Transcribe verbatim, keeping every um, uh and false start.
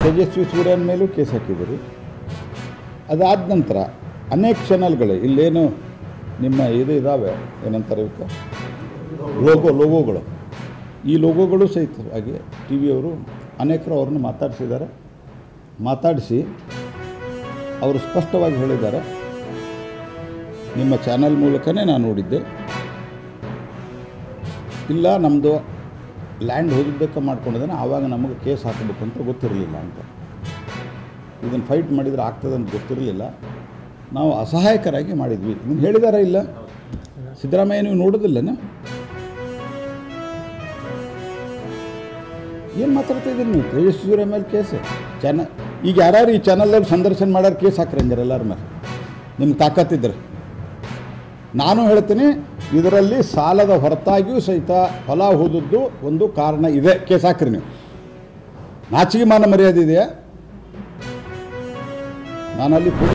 ತೇಜಸ್ವಿ ಸೂರ್ಯನ ಮೇಲೂ ಕೇಸ್ ಹಾಕಿದ್ದೀರಿ. ಅದಾದ ನಂತರ ಅನೇಕ ಚಾನಲ್ಗಳು ಇಲ್ಲೇನು ನಿಮ್ಮ ಇದು ಇದ್ದಾವೆ, ಏನಂತಾರೆ ಇವಕ್ಕೆ ಲೋಗೋ ಲೋಗೋಗಳು, ಈ ಲೋಗೋಗಳು ಸಹಿತ ಹಾಗೆ ಟಿ ವಿಯವರು ಅನೇಕರು ಅವ್ರನ್ನ ಮಾತಾಡಿಸಿದ್ದಾರೆ. ಮಾತಾಡಿಸಿ ಅವರು ಸ್ಪಷ್ಟವಾಗಿ ಹೇಳಿದ್ದಾರೆ, ನಿಮ್ಮ ಚಾನಲ್ ಮೂಲಕನೇ ನಾನು ನೋಡಿದ್ದೆ, ಇಲ್ಲ ನಮ್ಮದು ಲ್ಯಾಂಡ್ ಹೋಗಿದ್ದಕ್ಕೆ ಮಾಡ್ಕೊಂಡಿದ್ದಾನೆ, ಆವಾಗ ನಮಗೆ ಕೇಸ್ ಹಾಕಬೇಕು ಅಂತ ಗೊತ್ತಿರಲಿಲ್ಲ ಅಂತ. ಇದನ್ನು ಫೈಟ್ ಮಾಡಿದರೆ ಆಗ್ತದೆ ಅಂತ ಗೊತ್ತಿರಲಿಲ್ಲ, ನಾವು ಅಸಹಾಯಕರಾಗಿ ಮಾಡಿದ್ವಿ. ಇದನ್ನು ಹೇಳಿದಾರ ಇಲ್ಲ ಸಿದ್ದರಾಮಯ್ಯ, ನೀವು ನೋಡೋದಿಲ್ಲನ? ಏನು ಮಾತಾಡ್ತಾ ಇದ್ದೀರಿ ನೀವು? ತೇಜಸ್ವಿ ಸೂರ್ಯ ಮೇಲೆ ಕೇಸ್ ಚಾನ ಈಗ ಯಾರು ಈ ಚಾನಲ್ದಲ್ಲಿ ಸಂದರ್ಶನ ಮಾಡೋರು ಕೇಸ್ ಹಾಕ್ರಂಜರ್ ಎಲ್ಲರ ಮೇಲೆ ನಿಮ್ಗೆ ತಾಕತ್ತಿದ್ರೆ. ನಾನು ಹೇಳ್ತೀನಿ, ಇದರಲ್ಲಿ ಸಾಲದ ಹೊರತಾಗಿಯೂ ಸಹಿತ ಹೊಲ ಹೋದದ್ದು ಒಂದು ಕಾರಣ ಇದೆ, ಕೇಸ್ ಹಾಕ್ರಿ ನೀವು. ನಾಚಿಕೆ ಮಾನ ಮರ್ಯಾದೆ ಇದೆಯಾ? ನಾನಲ್ಲಿ